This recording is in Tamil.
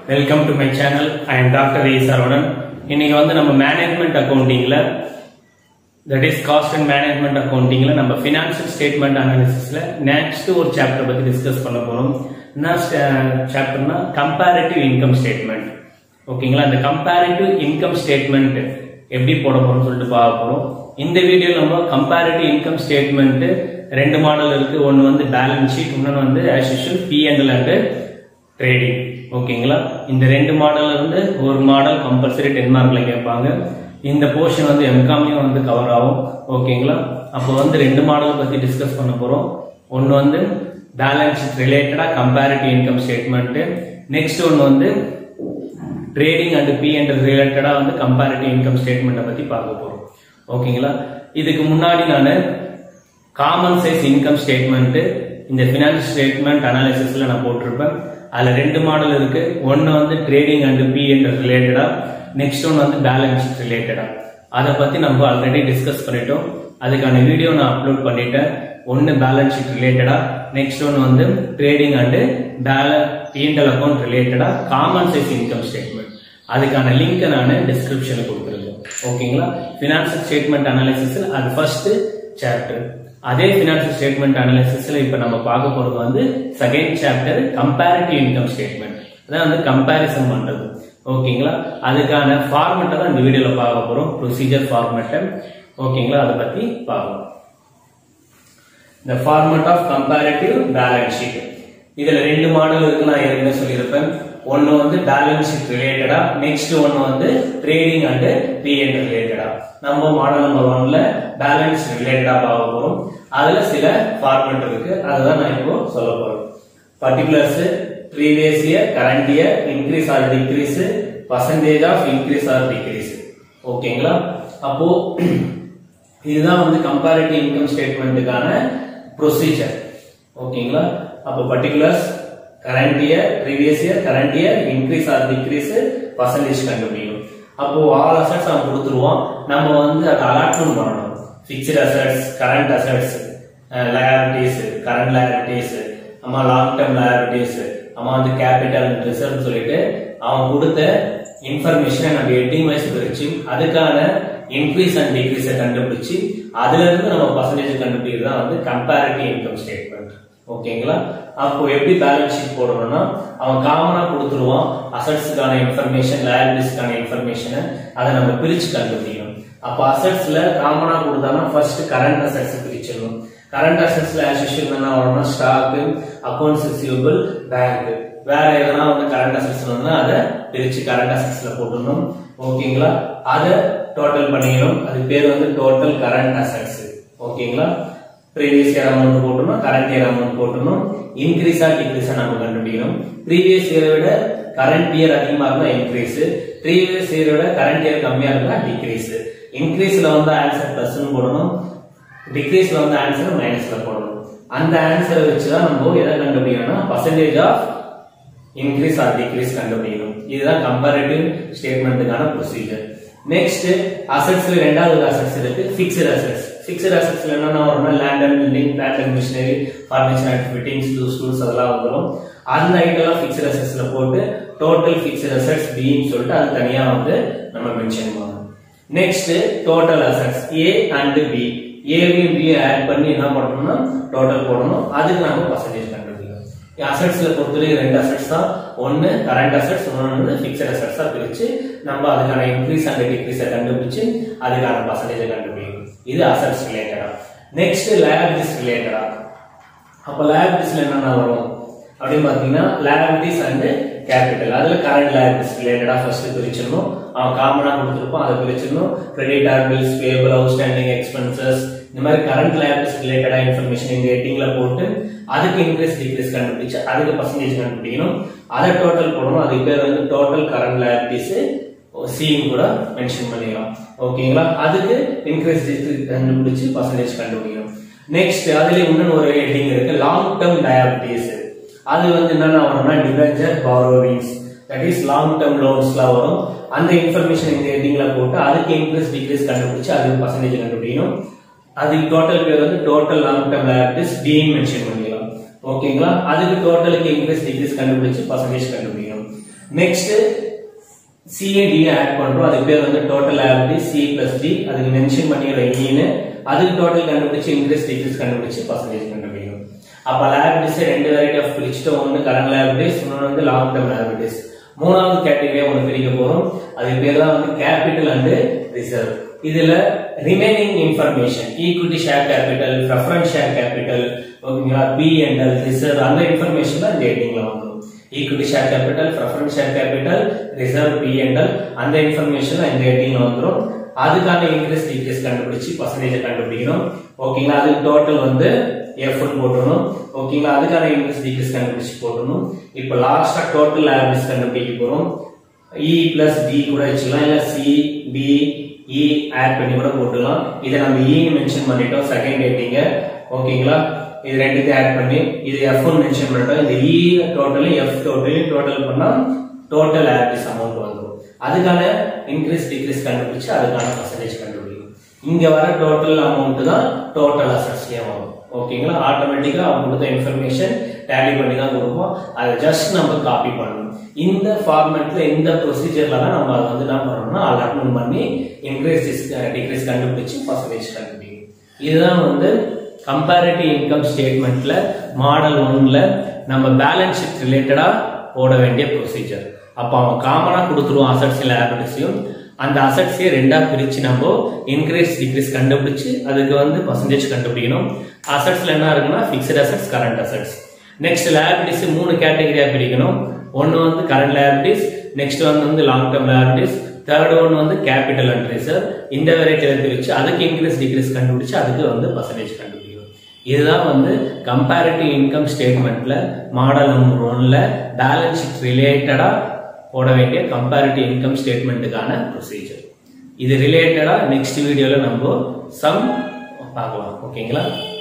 Welcome to my channel. I am Dr. E. Saravanan. இன்னைக்கு வந்து நம்ம மேனேஜ்மெண்ட் அக்கவுண்டிங்ல that is cost and management accountingல நம்ம financial statement analysisல next ஒரு chapter பத்தி டிஸ்கஸ் பண்ண போறோம். என்ன சாப்டர்னா comparative income statement. ஓகேங்களா? அந்த comparative income statement எப்படி போட போறோம்னு சொல்லிட்டு பார்க்க போறோம். இந்த வீடியோல நம்ம comparative income statement ரெண்டு மாடல் இருக்கு. ஒன்னு வந்து பேலன்ஸ் ஷீட், இன்னொன்னு வந்து as usual P&L and trading. ஓகேங்களா? இந்த ரெண்டு மாடல்ல இருந்து ஒரு மாடல் கம்பல்சரி 10 மார்க்ல கேட்பாங்க. இந்த போர்ஷன் வந்து எம்காம்லயும் வந்து கவர் ஆகும். ஓகேங்களா? அப்போ வந்து ரெண்டு மாடல் பத்தி டிஸ்கஸ் பண்ண போறோம். ஒன்னு வந்து பேலன்ஸ் ஷீட் ரிலேட்டடா கம்பேரிட்டிவ் இன்கம் ஸ்டேட்மெண்ட், நெக்ஸ்ட் ஒன்னு வந்து ட்ரேடிங் அண்ட் P&L ரிலேட்டடா வந்து கம்பேரிட்டிவ் இன்கம் ஸ்டேட்மெண்ட் பத்தி பார்க்க போறோம். ஓகேங்களா? இதுக்கு முன்னாடி நான் காமன் சைஸ் இன்கம் ஸ்டேட்மெண்ட் இந்த ஃபினான்ஸ் ஸ்டேட்மெண்ட் அனாலிசிஸ்ல நான் போட்டிருப்பேன். அதுல ரெண்டு மாடல் இருக்கு. ஒன்னு வந்து ட்ரேடிங் அண்ட் P&L ரிலேட்டடா, நெக்ஸ்ட் ஒன் வந்து பேலன்ஸ் ஷீட் ரிலேட்டடா. அதை பத்தி நம்ம ஆல்ரெடி டிஸ்கஸ் பண்ணிட்டோம். அதுக்கான வீடியோ நான் அப்லோட் பண்ணிட்டேன். ஒன்னு பேலன்ஸ் ஷீட் ரிலேட்டடா, நெக்ஸ்ட் ஒன் வந்து ட்ரேடிங் அண்ட் P&L அக்கௌண்ட் ரிலேட்டடா காமன் சைஸ் இன்கம் ஸ்டேட்மெண்ட். அதுக்கான லிங்க் நான் டிஸ்கிரிப்ஷன்ல கொடுத்துருக்கேன். ஓகேங்களா? பினான்சியல் ஸ்டேட்மெண்ட் அனாலிசிஸ் அது ஃபர்ஸ்ட் சாப்டர். அதே பினான்சியல் ஸ்டேட்மெண்ட் அனாலிசிஸ்ல இப்ப நம்ம பார்க்க போறது வந்து second chapter comparative income statement. அதான் வந்து கம்பேரிசன் பண்றது. ஓகேங்களா? அதுக்கான ஃபார்மேட்டை தான் இந்த வீடியோல பார்க்க போறோம். Procedure format. ஓகேங்களா? அதை பத்தி பார்க்கலாம். இந்த format of comparative balance sheet. இதுல ரெண்டு மாடல் இருக்கு, நான் ஏற்கனவே சொல்லியிருப்பேன். ஒன்னு வந்து பேலன்ஸ் ஷீட் ரிலேட்டடா, நெக்ஸ்ட் ஒன்னு வந்து ட்ரேடிங் அண்ட் P&L ரிலேட்டடா. நம்ம மாடல் நம்பர் 1ல பேலன்ஸ் ரிலேட்டடா பார்க்க போறோம். அதுல சில ஃபார்மேட் இருக்கு, அதுதான் நான் இப்போ சொல்ல போறேன். Particulars, previous year, current year, increase or decrease, percentage of increase or decrease. ஓகேங்களா? அப்போ இதுதான் வந்து கம்பேரிட்டிவ் இன்கம் ஸ்டேட்மெண்ட்டுக்கான ப்ரொசீஜர். ஓகேங்களா? அப்போ particulars, current year, previous year, current year, increase or decrease, percentage கண்டுபிடிக்கணும். அப்போ all assets அவன் கொடுத்துருவான். நம்ம வந்து அதை அலாட்மெண்ட் பண்ணணும். Fixed assets, current assets, liabilities, current liabilities, அம்மா லாங் டர்ம் liabilities, அம்மா வந்து கேபிட்டல் ரிசர்வ் சொல்லிட்டு அவன் கொடுத்த இன்ஃபர்மேஷனை நம்ம ஹெட்டிங் வைஸ் பிரிச்சு அதுக்கான இன்க்ரீஸ் அண்ட் டிக்ரீஸை கண்டுபிடிச்சு அதுல இருந்து நம்ம பர்சன்டேஜ் கண்டுபிடிக்கிறது தான் வந்து கம்பேரிட்டிவ் இன்கம் ஸ்டேட்மெண்ட். ஓகேங்களா? அப்போ எப்படி பேலன்ஸ் ஷீட் போடணும்னா அவன் காமனா கொடுத்துருவான் அசட்ஸ்க்கான இன்ஃபர்மேஷன், லயபிலிட்டிஸ்க்கான இன்ஃபர்மேஷனை அதை நம்ம பிரிச்சு கண்டுபிடிக்கணும். அப்போ அசட்ஸ்ல காமனா கொடுத்தானா ஃபர்ஸ்ட் கரண்ட் அசட்ஸ் பிரிச்சிடணும். கரண்ட் அசட்ஸ்ல as usual என்ன வரும்னா ஸ்டாக், அக்கவுண்ட்ஸ் ரிசீவபிள், பேங்க். வேற எதனா வந்து கரண்ட் அசட்ஸ் வந்து அதை பிரிச்சு கரண்ட் அசட்ஸ்ல போட்டுடணும். ஓகேங்களா? அதை டோட்டல் பண்ணிக்கணும். அது பேர் வந்து டோட்டல் கரண்ட் அசட்ஸ். ஓகேங்களா? ப்ரீவியஸ் இயர் அமௌண்ட் போட்டணும், கரண்ட் இயர் அமௌண்ட் போட்டணும். இன்க்ரீஸா டிக்ரீஸா நம்ம கண்டுபிடிக்கணும். ப்ரீவியஸ் இயரை விட கரண்ட் இயர் அதிகமா இருந்தா இன்க்ரீஸ், ப்ரீவியஸ் இயரை விட கரண்ட் இயர் கம்மியா இருந்தா டிக்ரீஸ். இன்க்ரீஸ்ல வந்து ஆன்சர் பிளஸ் போடணும், டிக்ரீஸ்ல வந்து ஆன்சர் மைனஸ்ல போடணும். அந்த ஆன்சரை வச்சுதான் நம்ம எதை கண்டுபிடிக்கணும்னா percentage of increase or decrease கண்டுபிடிக்கணும். இதுதான் கம்பேரிட்டிவ் ஸ்டேட்மெண்ட்டுக்கான ப்ரொசீஜர். நெக்ஸ்ட் அசெட்ஸ்ல ரெண்டாவது அசெட்ஸ் இருக்கு, ஃபிக்ஸ்ட் அசெட்ஸ். ஃபிக்ஸ்ட் அசெட்ஸ்ல என்னன்னா வரும்னா land and building, plant and machinery, furniture and fittings, tools அதெல்லாம் வந்துடும். அந்த ஐட்டம்லாம் ஃபிக்ஸ்ட் அசெட்ஸ்ல போட்டு டோட்டல் ஃபிக்ஸ்ட் அசெட்ஸ் பின்னு சொல்லிட்டு அது தனியா வந்து நம்ம மென்ஷன் பண்ணணும். Next total assets A and B, ஏவையும் பி ஆட் பண்ணி என்ன பண்ணணும்னா டோட்டல் போடணும். அதுக்கு நம்ம பர்சன்டேஜ் கண்டுபிடிக்கணும். அசெட்ஸ்ல பொறுத்தவரை ரெண்டு அசெட்ஸ் தான், ஒன்னு கரண்ட் அசெட்ஸ், இன்னொன்னு வந்து ஃபிக்ஸ்ட் அசெட்ஸா பிரிச்சு நம்ம அதுக்கான இன்க்ரீஸ் அண்ட் டிக்ரீஸை கண்டுபிடிச்சு அதுக்கான பர்சன்டேஜ் கண்டுபிடிக்கணும். இது அசெட்ஸ் ரிலேட்டடா. நெக்ஸ்ட் லயபிலிட்டிஸ் ரிலேட்டடா. அப்ப லயபிலிட்டிஸ்ல என்னென்ன வரும் அப்படின்னு பாத்தீங்கன்னா லயபிலிட்டிஸ் அண்ட் கேபிட்டல். அதுல கரண்ட் லயபிலிட்டிஸ் ரிலேட்டடா ஃபர்ஸ்ட் பிரிச்சிடணும். அவன் காமனா கொடுத்துருப்போம், அதை பிரிச்சிடணும். Credit, bills, payable, outstanding expenses, இந்த மாதிரி கரண்ட் லயபிலிட்டிஸ் ரிலேட்டடா இன்ஃபர்மேஷன் இந்த ஹெட்டிங்ல போட்டு அதுக்கு இன்க்ரீஸ் டிக்ரீஸ் கண்டுபிடிச்சு அதுக்கு பர்சன்டேஜ் கண்டுபிடிக்கணும். அதை டோட்டல் போடணும். அதுக்கு பேர் வந்து டோட்டல் கரண்ட் லயபிலிட்டிஸ் சின்னு கூட மென்ஷன் பண்ணிடலாம். ஓகேங்களா? அதுக்கு இன்க்ரீஸ் டிக்ரீஸ் கண்டுபிடிச்சு பர்சன்டேஜ் கண்டுபிடிக்கணும். நெக்ஸ்ட் அதுல இன்னொன்னு ஒரு ஹெட்டிங் இருக்கு, லாங் டர்ம் லயபிலிட்டிஸ். அது வந்து என்னன்னா வரும்னா debenture, borrowings, that is long term லோன்ஸ்லாம் வரும். அந்த இன்ஃபர்மேஷன் இந்த ஹெட்டிங்ல போட்டு அதுக்கு இன்க்ரீஸ் டிக்ரீஸ் கண்டுபிடிச்சு அதுக்கு பர்சன்டேஜ் கண்டுபிடிக்கணும். அதுக்கு டோட்டல் பேர் வந்து total long term liabilities D mention பண்ணிடலாம். ஓகேங்களா? அதுக்கு டோட்டலுக்கு இன்க்ரீஸ் டிக்ரீஸ் கண்டுபிடிச்சு பர்சன்டேஜ் கண்டுபிடிக்கணும். நெக்ஸ்ட் CAD ஆட் பண்றோம். அதுக்கு பேர் வந்து total liability C plus D. அதுக்கு மென்ஷன் பண்ணிடுறோம் ஈன்னு. அதுக்கு டோட்டல் கண்டுபிடிச்சு இன்க்ரீஸ் டிக்ரீஸ் கண்டுபிடிச்சு பர்சன்டேஜ் கண்டுபிடிக்கணும். அப்ப liabilities ரெண்டு வெரைட்டி ஆஃப் பிரிச்சுட்டு ஒன்னு கரண்ட் liabilities இன்னொன்னு வந்து லாங் டர்ம் liabilities. மூணாவது கேட்டகரியா ஒன்னு பிரிக்க போறோம். அதுக்கு பேர் தான் வந்து கேபிட்டல் அண்ட் ரிசர்வ். இதுல remaining information equity share capital, preference share capital, ஓகேங்களா, P&L ரிசர்வ் அந்த இன்ஃபர்மேஷன் தான் இந்த ஹெட்டிங்ல வந்துரும். Equity share capital, preference share capital, reserve, P&L அந்த இன்ஃபர்மேஷன் இந்த ஹெட்டிங்ல வந்துரும். அதுக்கான இன்க்ரீஸ் டிக்ரீஸ் கண்டுபிடிச்சு பர்சன்டேஜ் கண்டுபிடிக்கணும். ஓகேங்களா, அதுக்கு டோட்டல் வந்து F போடணும். ஓகேங்களா, அதுக்கான இன்க்ரீஸ் டிக்ரீஸ் கண்டுபிடிச்சு போடணும். இப்போ லாஸ்டா டோட்டல் liabilities கண்டுபிடிக்க போறோம். E plus D கூட வச்சுக்கலாம், இல்ல C D E ஆட் பண்ணி கூட போட்டுக்கலாம். இதை நம்ம E ன்னு மென்ஷன் பண்ணிட்டோம் செகண்ட் ஹெட்டிங். ஓகேங்களா, இது ரெண்டுத்தையும் ஆட் பண்ணி இது F ன்னு மென்ஷன் பண்ணிட்டோம். இந்த E டோட்டல் F டோட்டல் பண்ணா டோட்டல் liabilities அமௌண்ட் வந்துரும். அதுக்கான இன்க்ரீஸ் டிக்ரீஸ் கண்டுபிடிச்சு அதுக்கான பர்சன்டேஜ் கண்டுபிடிக்கணும். இங்க வர டோட்டல் அமௌண்ட் தான் டோட்டல் அசெட்ஸ்லயே வரும். ஓகேங்களா, ஆட்டோமேட்டிக்கா அவங்க கொடுத்த இன்ஃபர்மேஷன் டேலி பண்ணி தான் கொடுப்போம். அதை ஜஸ்ட் நம்ம காப்பி பண்ணணும். இந்த ஃபார்மேட்ல இந்த ப்ரொசீஜர்ல தான் நம்ம அதை வந்து என்ன பண்ணணும்னா அலாட்மெண்ட் பண்ணி இன்க்ரீஸ் டிக்ரீஸ் கண்டுபிடிச்சு பர்சன்டேஜ் கண்டுபிடிக்கணும். இதுதான் வந்து கம்பேரிட்டிவ் இன்கம் ஸ்டேட்மெண்ட்ல மாடல் 1ல நம்ம பேலன்ஸ் ஷீட் ரிலேட்டடா போட வேண்டிய ப்ரொசீஜர். அப்ப அவன் காமனா கொடுத்துருவோம் அசெட்ஸ் லைபிலிட்டிஸையும். அந்த அசெட்ஸையே ரெண்டா பிரிச்சு நம்ம இன்க்ரீஸ் டிக்ரீஸ் கண்டுபிடிச்சு அதுக்கு வந்து பர்சன்டேஜ் கண்டுபிடிக்கணும். அசெட்ஸ்ல என்ன இருக்குன்னா fixed assets, current assets. Next liabilities மூணு கேட்டகரியா பிரிக்கணும். ஒன்னு வந்து கரண்ட் liabilities, நெக்ஸ்ட் வந்து long term liabilities, third one வந்து கேபிட்டல் அண்ட் ரிசர்வ். இந்த வெரைட்டில பிரிச்சு அதுக்கு இன்க்ரீஸ் டிக்ரீஸ் கண்டுபிடிச்சு அதுக்கு வந்து பர்சன்டேஜ் கண்டுபிடிக்கணும். இதுதான் வந்து கம்பேரிட்டிவ் இன்கம் ஸ்டேட்மெண்ட்ல மாடல் நம்பர் 1ல பேலன்ஸ் ஷீட் ரிலேட்டடா போட வேண்டிய கம்பேரிட்டிவ் இன்கம் ஸ்டேட்மெண்ட்டுக்கான ப்ரொசீஜர். இது ரிலேட்டடா நெக்ஸ்ட் வீடியோல நம்ம சம் பார்க்கலாம். ஓகேங்களா?